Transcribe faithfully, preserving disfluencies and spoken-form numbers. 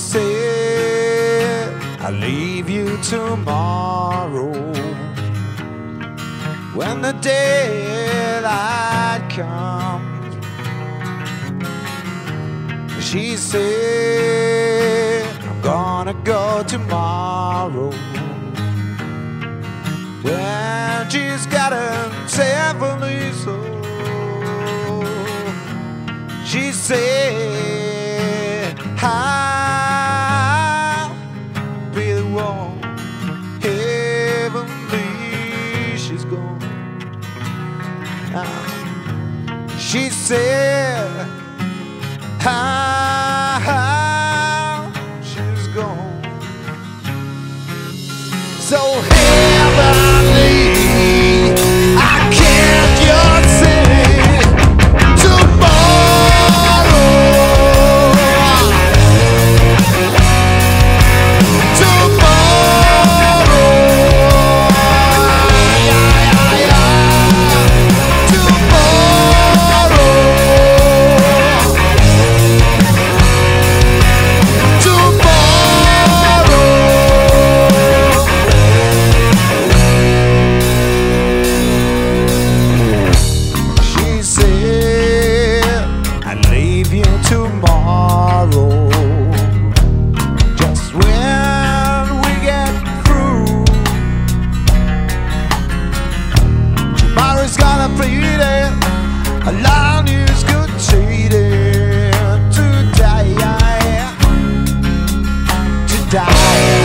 said, I'll leave you tomorrow. When the daylight comes, she said, I'm gonna go tomorrow. Well, she's got a heavenly soul. She said, I'll be the one. Heavenly, she's gone. She said, how she's gone. So heavenly, I can't just say tomorrow. Tomorrow. Tomorrow, just when we get through, tomorrow's gonna be there. A long news good treated to die, to die.